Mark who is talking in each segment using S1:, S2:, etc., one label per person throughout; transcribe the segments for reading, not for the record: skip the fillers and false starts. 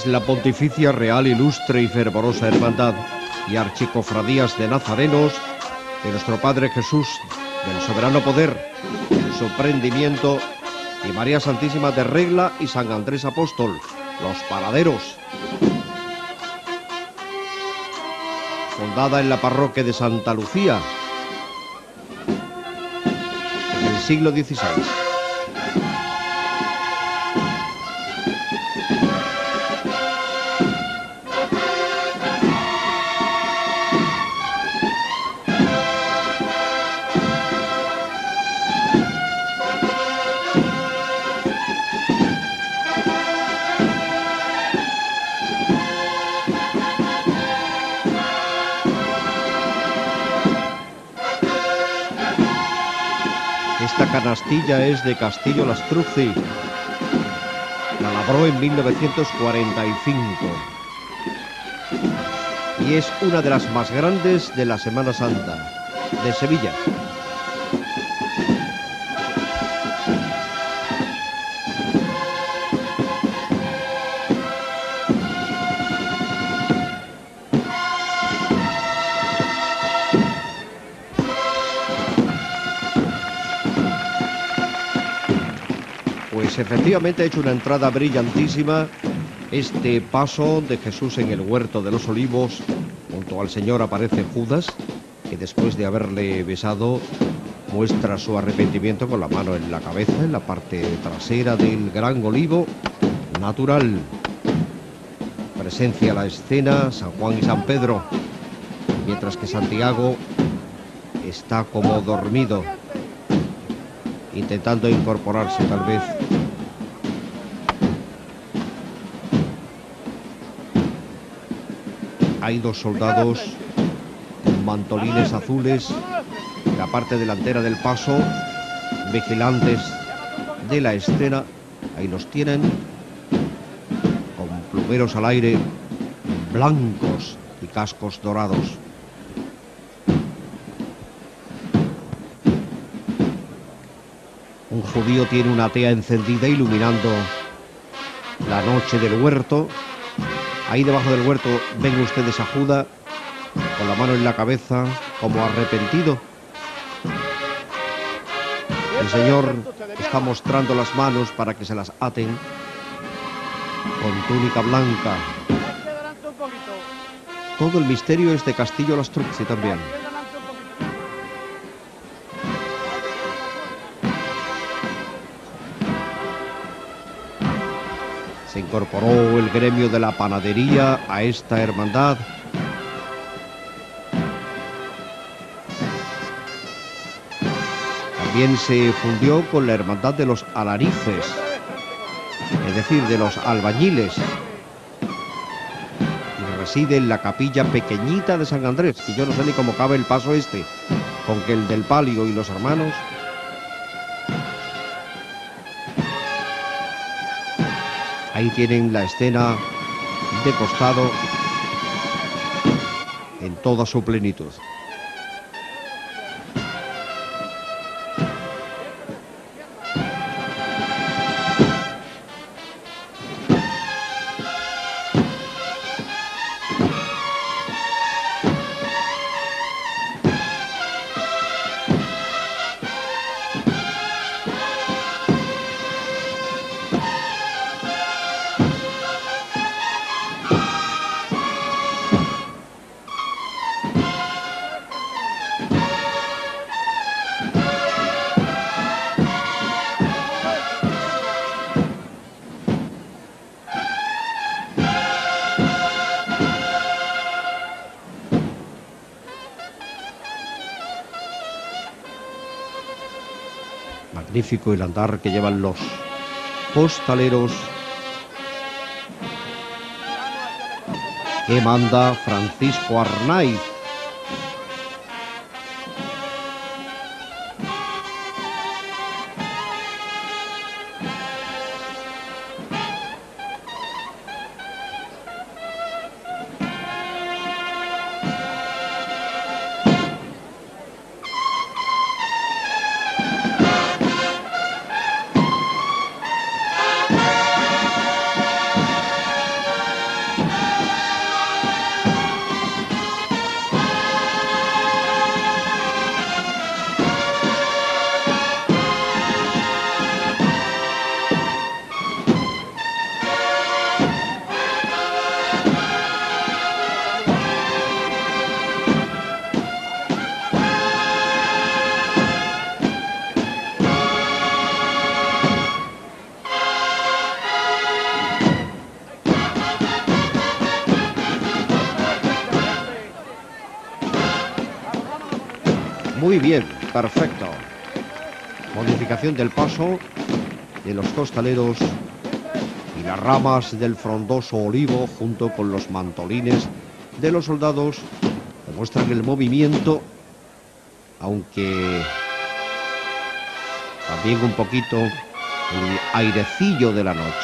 S1: Es la Pontificia Real, Ilustre y Fervorosa Hermandad y Archicofradías de Nazarenos de nuestro Padre Jesús, del Soberano Poder, su prendimiento, y María Santísima de Regla y San Andrés Apóstol, los Paraderos. Fundada en la parroquia de Santa Lucía en el siglo XVI. Esta canastilla es de Castillo Lastruzzi. La labró en 1945 y es una de las más grandes de la Semana Santa de Sevilla. Pues efectivamente ha hecho una entrada brillantísima este paso de Jesús en el Huerto de los Olivos. Junto al Señor aparece Judas, que después de haberle besado muestra su arrepentimiento con la mano en la cabeza, en la parte trasera del gran olivo natural. Presencia la escena San Juan y San Pedro, mientras que Santiago está como dormido, intentando incorporarse tal vez. Hay dos soldados con mantolines azules en la parte delantera del paso, vigilantes de la escena. Ahí los tienen, con plumeros al aire blancos y cascos dorados. Un judío tiene una tea encendida iluminando la noche del huerto. Ahí debajo del huerto ven ustedes a Judas con la mano en la cabeza, como arrepentido. El Señor está mostrando las manos para que se las aten con túnica blanca. Todo el misterio es de Castillo Lastruzzi también. Se incorporó el gremio de la panadería a esta hermandad. También se fundió con la hermandad de los alarices, es decir, de los albañiles. Y reside en la capilla pequeñita de San Andrés, que yo no sé ni cómo cabe el paso este, con que el del palio y los hermanos. Ahí tienen la escena de costado en toda su plenitud. Magnífico el andar que llevan los costaleros que manda Francisco Arnaiz. Muy bien, perfecto. Modificación del paso de los costaleros y las ramas del frondoso olivo junto con los mantolines de los soldados demuestran el movimiento, aunque también un poquito el airecillo de la noche.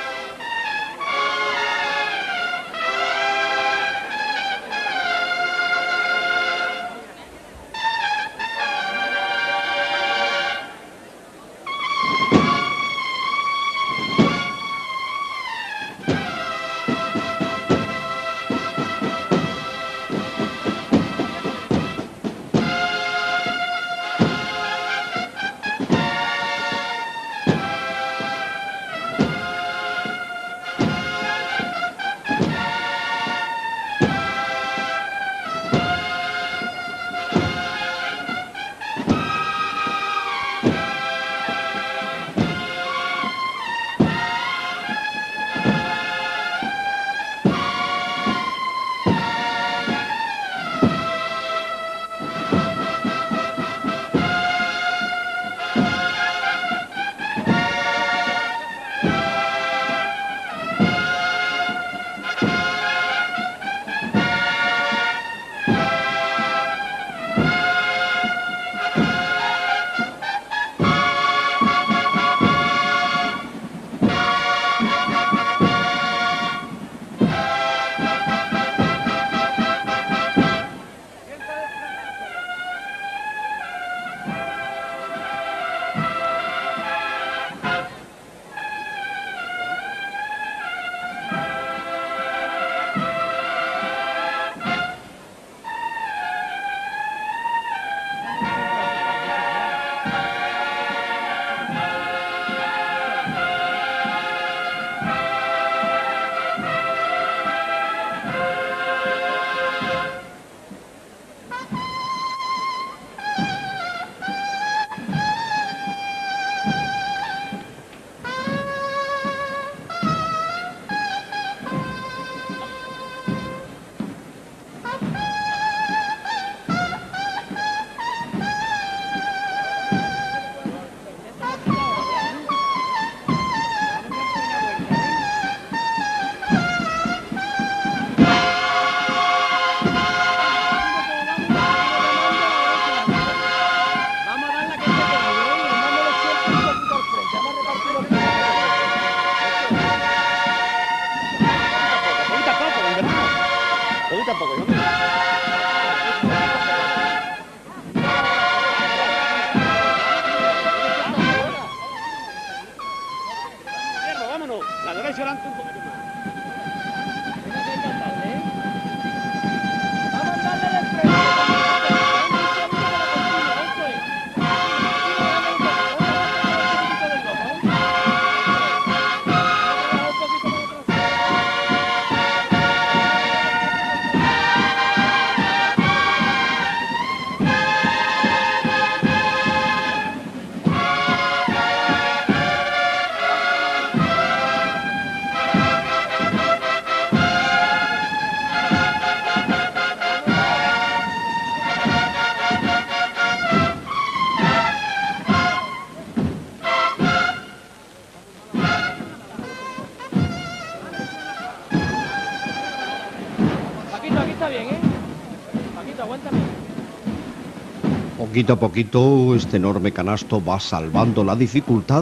S1: Poquito a poquito este enorme canasto va salvando la dificultad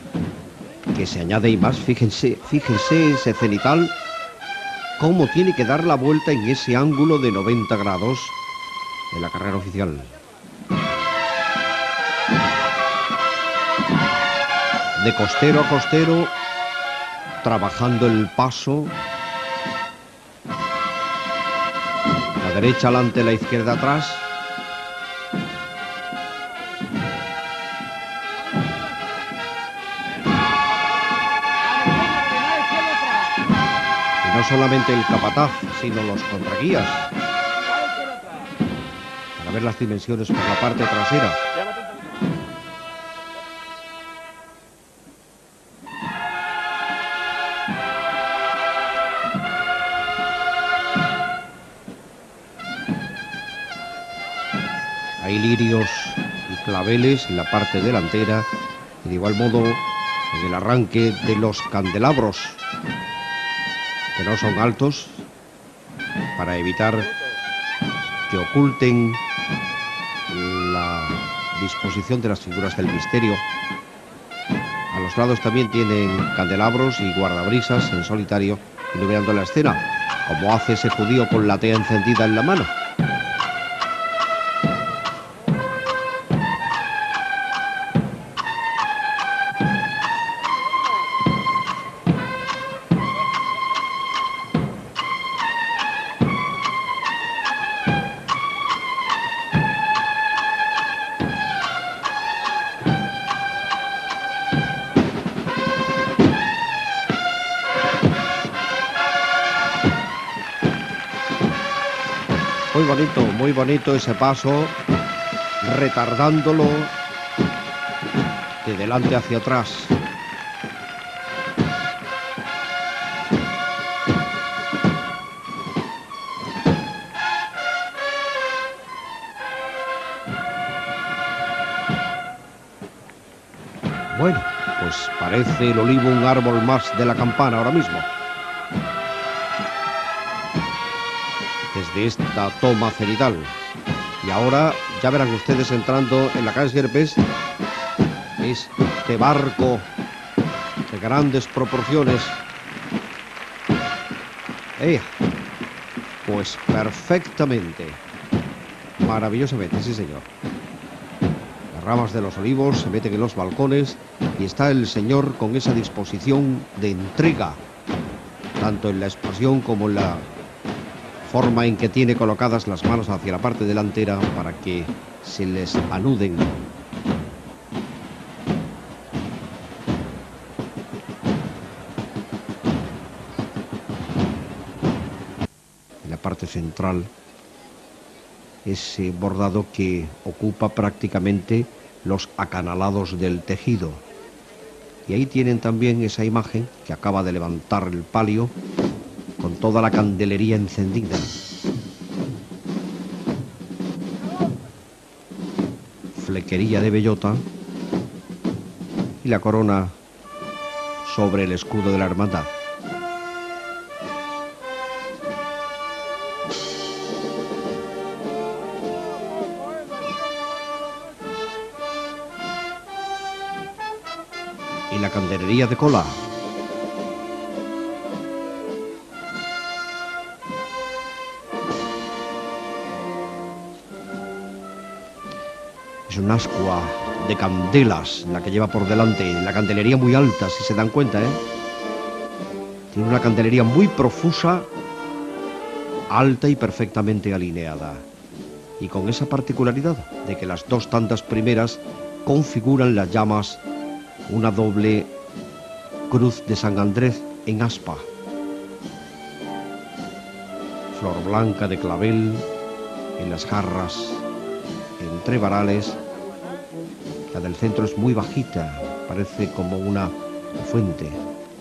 S1: que se añade y más. Fíjense ese cenital, cómo tiene que dar la vuelta en ese ángulo de 90 grados de la carrera oficial. De costero a costero, trabajando el paso. La derecha adelante, la izquierda atrás. No solamente el capataz, sino los contraguías. Para ver las dimensiones por la parte trasera. Hay lirios y claveles en la parte delantera y de igual modo en el arranque de los candelabros, que no son altos, para evitar que oculten la disposición de las figuras del misterio. A los lados también tienen candelabros y guardabrisas en solitario iluminando la escena, como hace ese judío con la tea encendida en la mano. Muy bonito ese paso, retardándolo de delante hacia atrás. Bueno, pues parece el olivo un árbol más de la campana ahora mismo. Desde esta toma cenital. Y ahora ya verán ustedes entrando en la calle Sierpes este barco de grandes proporciones. Pues perfectamente, maravillosamente, sí señor. Las ramas de los olivos se meten en los balcones y está el señor con esa disposición de entrega, tanto en la expresión como en la forma en que tiene colocadas las manos hacia la parte delantera para que se les anuden. En la parte central, ese bordado que ocupa prácticamente los acanalados del tejido. Y ahí tienen también esa imagen que acaba de levantar el palio, con toda la candelería encendida. Flequería de bellota y la corona sobre el escudo de la hermandad. Y la candelería de cola. Es una ascua de candelas la que lleva por delante, la candelería muy alta, si se dan cuenta, ¿eh? Tiene una candelería muy profusa, alta y perfectamente alineada. Y con esa particularidad de que las dos tandas primeras configuran las llamas una doble cruz de San Andrés en aspa. Flor blanca de clavel en las jarras, entre varales. La del centro es muy bajita, parece como una fuente.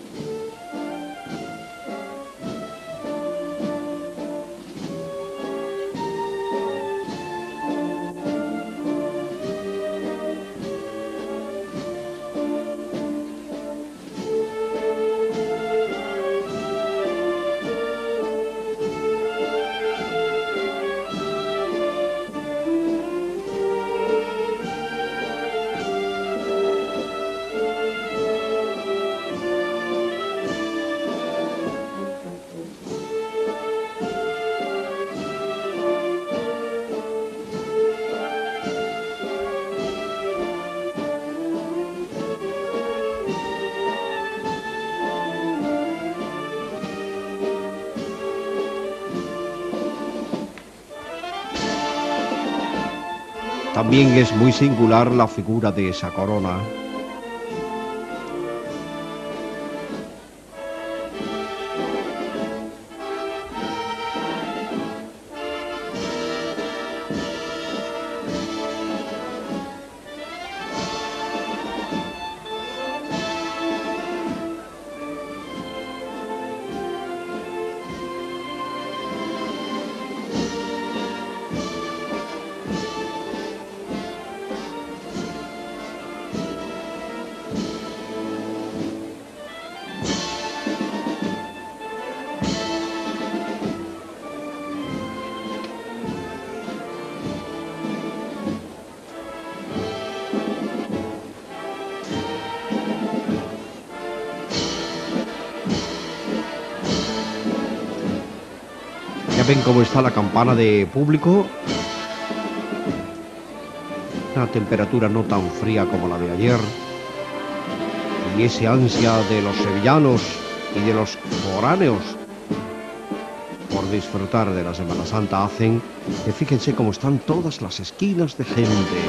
S1: También es muy singular la figura de esa corona. ven cómo está la campana de público. Una temperatura no tan fría como la de ayer. Y ese ansia de los sevillanos y de los foráneos por disfrutar de la Semana Santa hacen que fíjense cómo están todas las esquinas de gente.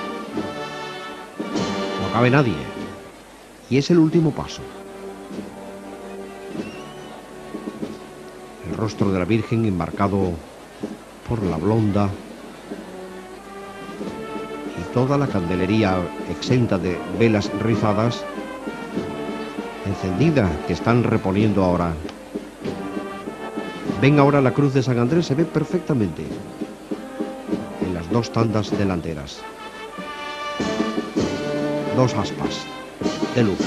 S1: No cabe nadie. Y es el último paso. El rostro de la Virgen enmarcado por la blonda y toda la candelería exenta de velas rizadas encendida que están reponiendo ahora. Ven ahora la cruz de San Andrés, se ve perfectamente en las dos tandas delanteras. Dos aspas de luz.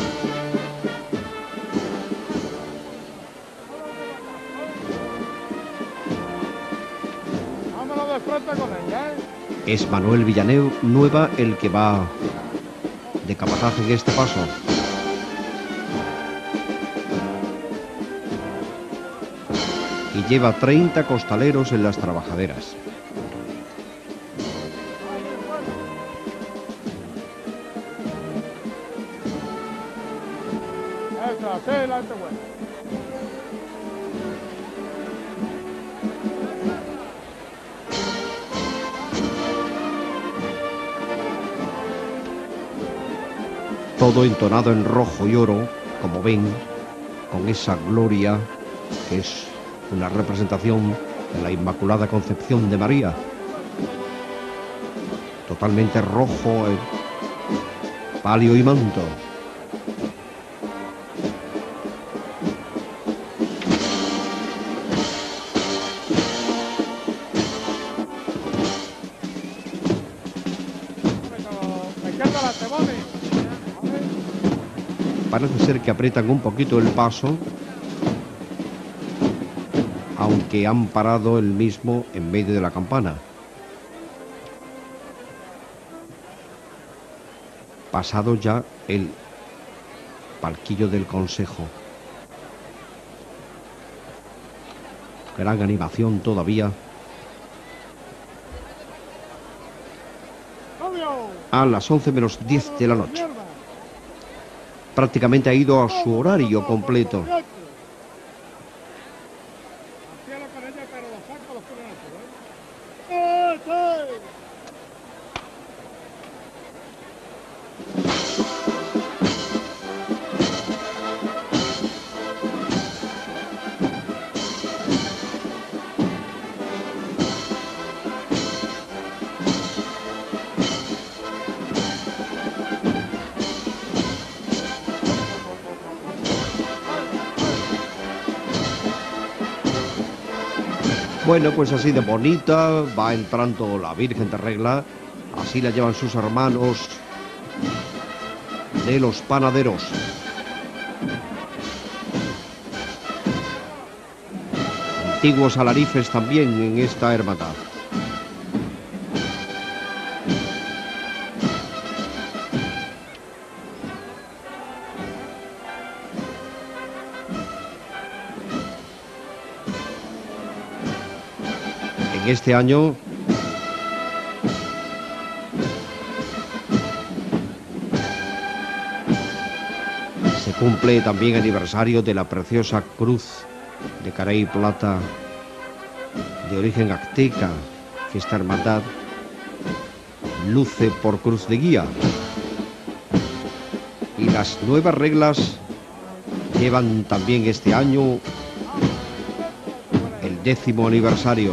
S2: Vámonos de frente con ella, ¿eh?
S1: Es Manuel Villanueva el que va de capataz en este paso. Y lleva 30 costaleros en las trabajaderas.
S2: Eso, así, adelante, bueno.
S1: Todo entonado en rojo y oro, como ven, con esa gloria que es una representación de la Inmaculada Concepción de María. Totalmente rojo, palio y manto. Parece ser que aprietan un poquito el paso, aunque han parado el mismo en medio de la campana. Pasado ya el palquillo del Consejo. Gran animación todavía. A las 11 menos 10 de la noche. Prácticamente ha ido a su horario completo. Bueno, pues así de bonita va entrando la Virgen de Regla, así la llevan sus hermanos de los panaderos. Antiguos alarifes también en esta hermandad. En este año se cumple también aniversario de la preciosa cruz de carey y plata de origen azteca que esta hermandad luce por cruz de guía. Y las nuevas reglas llevan también este año el 10º aniversario.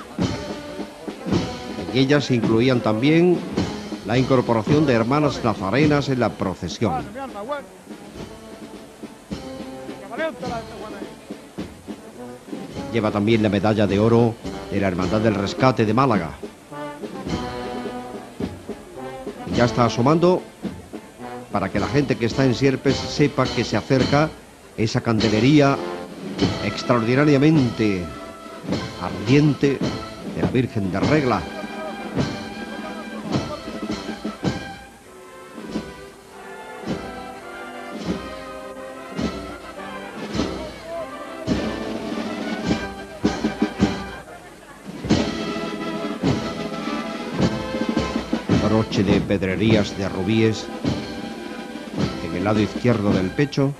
S1: En ellas se incluían también la incorporación de hermanas nazarenas en la procesión. Lleva también la medalla de oro de la Hermandad del Rescate de Málaga. Y ya está asomando para que la gente que está en Sierpes sepa que se acerca esa candelería extraordinariamente ardiente de la Virgen de Regla. broche de pedrerías de rubíes en el lado izquierdo del pecho.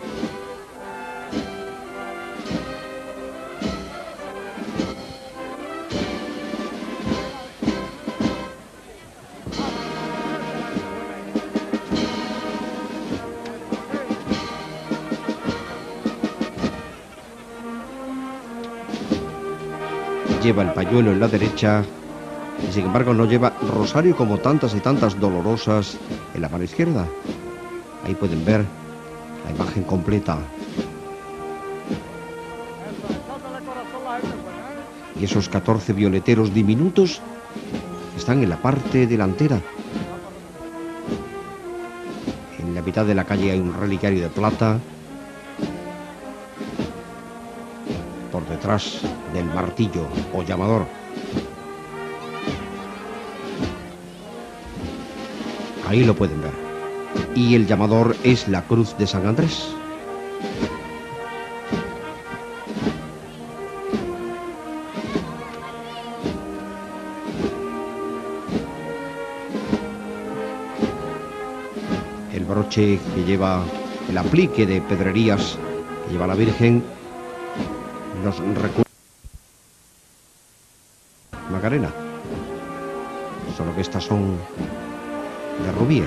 S1: Lleva el pañuelo en la derecha y sin embargo no lleva rosario como tantas y tantas dolorosas en la mano izquierda. Ahí pueden ver la imagen completa. Y esos 14 violeteros diminutos están en la parte delantera. En la mitad de la calle hay un relicario de plata. Por detrás del martillo o llamador. Ahí lo pueden ver. Y el llamador es la cruz de San Andrés. El broche que lleva el aplique de pedrerías que lleva la Virgen nos recuerda Macarena, solo que estas son de rubíes.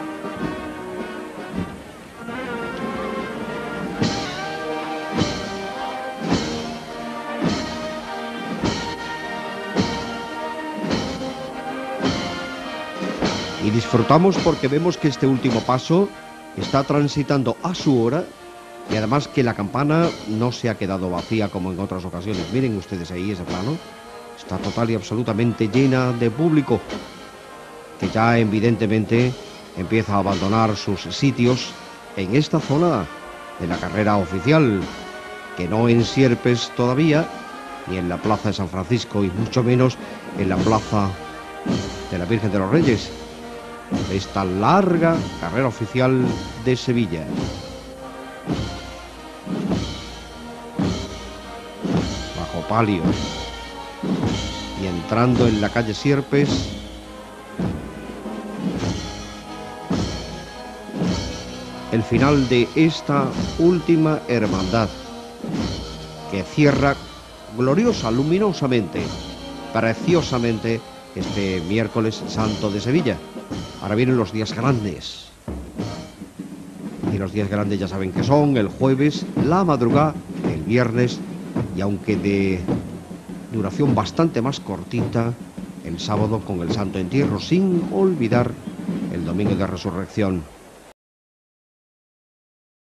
S1: Y disfrutamos porque vemos que este último paso está transitando a su hora. Y además que la campana no se ha quedado vacía como en otras ocasiones. Miren ustedes ahí ese plano. Está total y absolutamente llena de público, que ya evidentemente empieza a abandonar sus sitios en esta zona de la carrera oficial, que no en Sierpes todavía, ni en la Plaza de San Francisco, y mucho menos en la Plaza de la Virgen de los Reyes. Esta larga carrera oficial de Sevilla. Bajo palio y entrando en la calle Sierpes, el final de esta última hermandad que cierra gloriosa, luminosamente, preciosamente este miércoles santo de Sevilla. Ahora vienen los días grandes. Y los días grandes ya saben que son el jueves, la madrugada, el viernes y aunque de duración bastante más cortita, el sábado con el Santo Entierro, sin olvidar el domingo de Resurrección.